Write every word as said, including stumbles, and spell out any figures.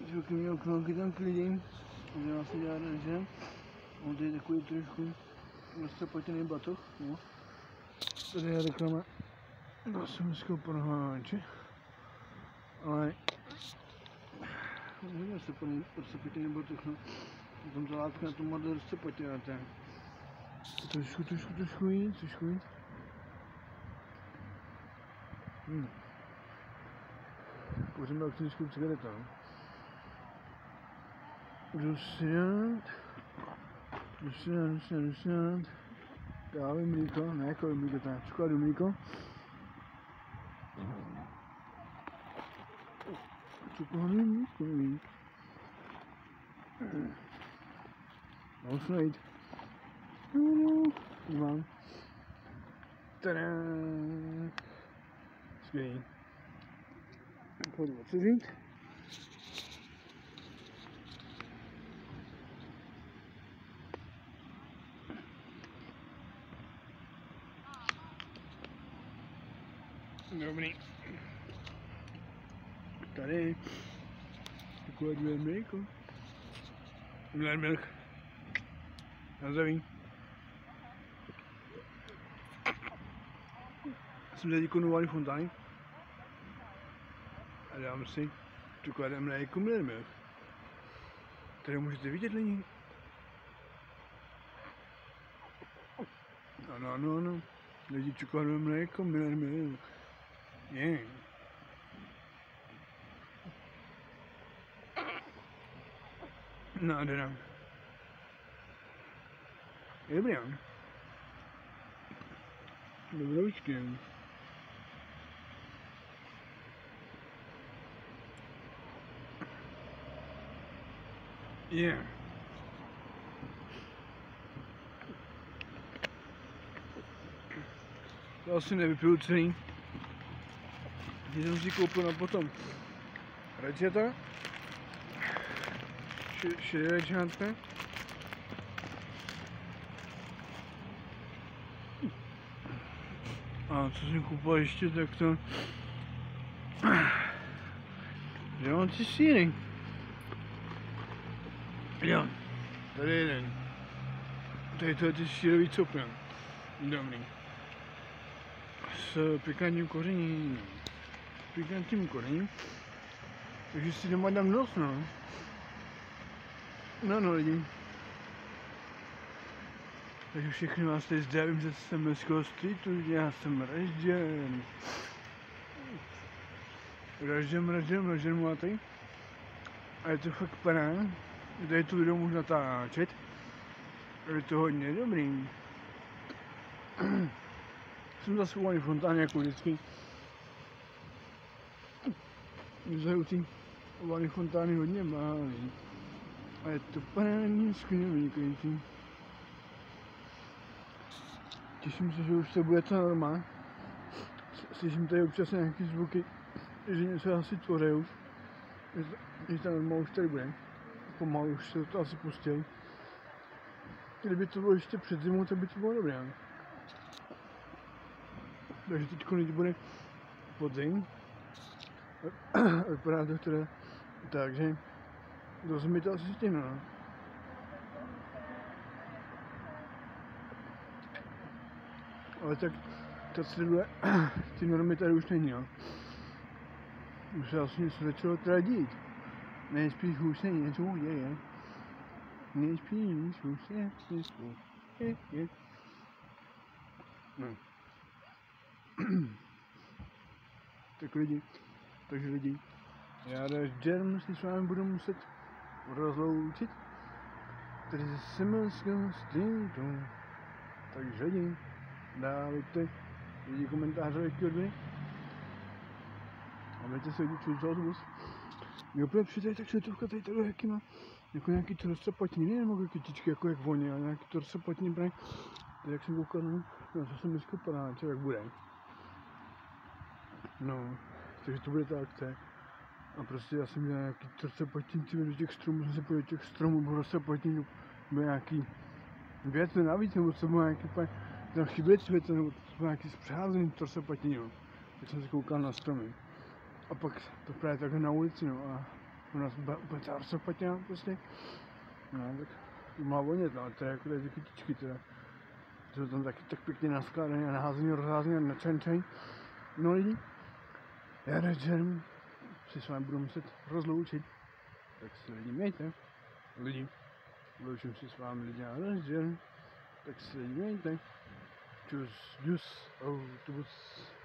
Čuky měl klonky tam klidím, udělal se dělat že? On tady je takový trošku rozcepatěný batoh, no. Tady je reklama na sumskou prohláče, ale hodně rozcepatěný batoh, no. Tam ta látka na tom modle rozcepatěná, tak. Trošku, trošku, trošku víc, trošku víc. Hmm. Můžeme dát knížku cigareta. Jdu si dát, jdu si dát, jdu si dát, jdu si dát. Kávy, mlíko, ne kávy, mlíko, tak čokoládu, mlíko. Čokoládu, mlíko, mlíko. Mám se najít. Mám. Tadá. Skvělý. Pojďme otevřít. Dobrý. Tady. Takové dvě mlíko. Mlík, milk. Na zdraví. Jsem tady konovali fontány. A dám si čokoládem mléko mlík. Tady můžete vidět lidi. Ano, ano, ano. Lidi čokoládem mléko mlík. Je. Nádhera. Dobrý. Dobrovičky. Je. To asi nevypiju celý. Když jsem si koupil na potom rečeta. Šedé rečátka. A co jsem koupil ještě, tak to... Že mám ty síry. Jo, tady je jeden. Tady to je ty sírový copy. Dobrý. S pikantním kořením. S pikantním kořením. Takže si doma dám dost, no. No, no lidi. Takže všechny vás tady zdravím ze Semelského streetu, já jsem Ražděn. Ražděn, Ražděn, Ražděn máte. A je to fakt paráda. Tady to video můžu natáčet. Je to hodně dobrý. Jsem zase u fontány jako vždycky. Mě zahaju ty u fontány hodně baví. A je to parádně skvělé vynikající. Těším se, že už se bude to normál. Slyším tady občas nějaký zvuky, že něco asi tvoří už. Že ta normál už tady bude. Pomalu už se to asi pustí. Kdyby to bylo ještě před zimou, tak by to bylo dobré. Takže teď konec bude podzim. Vypadá to teda takže do zimy to asi stihne, no. Ale tak ta středule, ty normy tady už není, jo. Už se asi něco začalo teda dít. Nejspíš už se něco děje. Nejspíš už se něco děje. No. Tak lidi, takže lidi, já Ražděn si s vámi budu muset rozloučit. Tady ze Semelského streetu. Takže lidi, dávajte lidi komentáře, jaký odběry. A mějte se lidi čulit za autobus. Mě opět přijde tak světovka tady takhle jaký má. Jako nějaký to rozcepatní, ne jako kytičky, jako jak voně, ale nějaký to rozcepatní braň. Tak jak jsem koukal, no, no to jsem dneska padáče, jak bude. No, takže to bude ta akce. A prostě já jsem měl nějaký rozcepatní, do těch stromů, jsem se pojel do těch stromů, bylo rozcepatní, byl nějaký větve navíc, nebo co bylo nějaký, tam chybět světce, nebo to bylo nějaký zpřázený rozcepatní, no. Tak jsem se koukal na stromy. A pak to právě takhle na ulici, no a u nás byla úplně ta arsopatina prostě. No, tak má vonět, no, to je jako tady ty kytičky teda. To jsou tam taky tak pěkně naskládané a naházený, rozházený a načančaný. No lidi, já Redžerm si s vámi budu muset rozloučit. Tak se lidi mějte. Lidi, loučím si s vámi lidi a Redžerm. Tak se lidi mějte. Tschüss, tschüss, autobus.